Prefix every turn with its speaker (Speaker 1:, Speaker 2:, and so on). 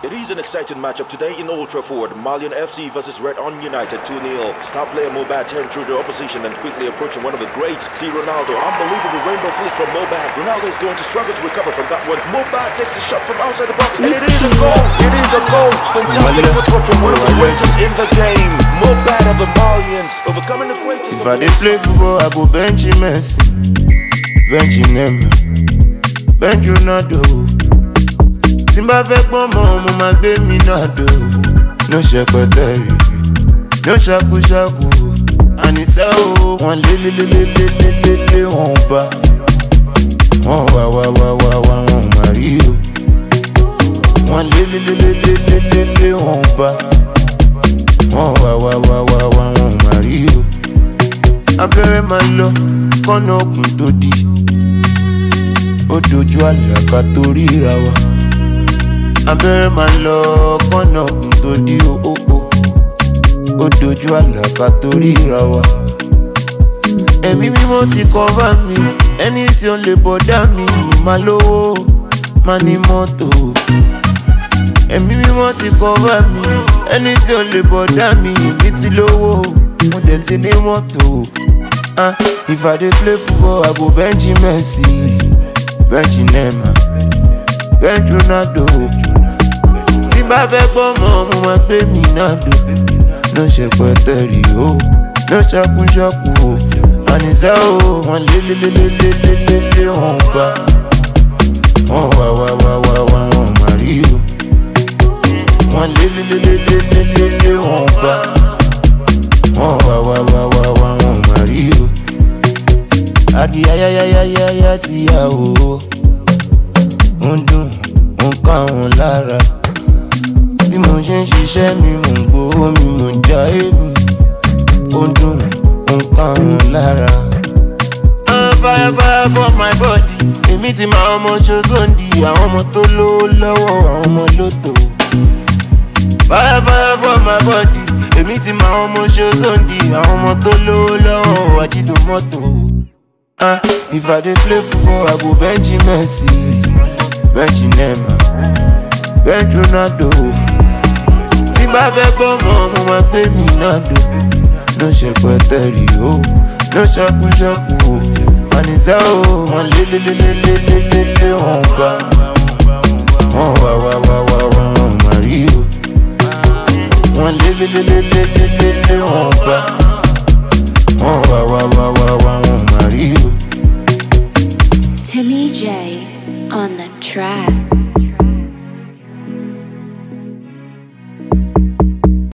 Speaker 1: It is an exciting matchup today in Old Trafford. Malian FC versus Red On United 2-0. Star player Mobad turned through the opposition and quickly approaching one of the greats, C. Ronaldo. Unbelievable rainbow flick from Mobad. Ronaldo is going to struggle to recover from that one. Mobad takes the shot from outside the box and it is a goal. It is a goal. Fantastic footwork from one of the greatest in the game. Mobad of the Malians overcoming the greatest.
Speaker 2: If I did play football, I go bench Messi, bench Neymar, bench Ronaldo. Simba fẹ́ pọ́n mọ́ mo máa gbé mi náà dò. No ṣẹpẹtẹrì, no ṣakúṣakú. Àníṣe o, wọ́n lé wọ́n bá. Wọ́n wá wọ́n máa rí o. Wọ́n lé wọ́n bá. Wọ́n wá wọ́n máa rí o. Abẹ́rẹ́ máa lọ, kọ́nà òkun tó di. Ó dojú àlàkà tó ríra wa. Abẹ́rẹ́ máa lọ kọ́nà òkun tó di òpó. Ó dojú àlàkà tó ríra wa. Ẹ̀mí mímọ́ ti cover mi. Ẹni tí ó lè bọ̀dá mi máa lówó, máa ní mọ́tò. Ẹ̀mí mímọ́ ti cover mi. Ẹni tí ó lè bọ̀dá mi ti lówó, mo dẹ̀ ti ní mọ́tò. If I dey play football, I go bench Messi, bench Neymar, bench Ronaldo. Tí bá fẹ́ gbọ́ mọ́ mo máa gbé mi náà dò. No ṣẹpẹtẹrì o, no ṣakúṣakú o. Àníṣe o, wọ́n lé wọ́n bá. Wọ́n wá wọ́n máa rí o. Wọ́n lé wọ́n bá. Wọ́n wá wọ́n máa rí o. Adìyáyáyáyáyá ti yà o. Ń dùn, ń ká wọn lára. Bí mo ṣe ń ṣiṣẹ́ mi, mò ń gbowó mi, mò ń jayé mi. Ó ń dùn, ń ká wọn lára. Fire for my body. Èmi ti máa ọmọ ṣoṣoǹdì. Àwọn ọmọ tó lówó lọ́wọ́, àwọn ọmọ lótò. Fire for my body. Èmi ti máa ọmọ ṣoṣoǹdì. Àwọn ọmọ tó lówó lọ́wọ́, àjídùn mọ́tò. If I dey play football, I go bench Messi, bench Neymar, bench Ronaldo. Tí bá fẹ́ gbọ́ mọ́ mo máa gbé mi náà dò. No ṣẹpẹtẹrì o, no ṣakúṣakú o. Àníṣe o, wọ́n lé wọ́n bá. Wọ́n wá wọ́n máa rí o. Wọ́n lé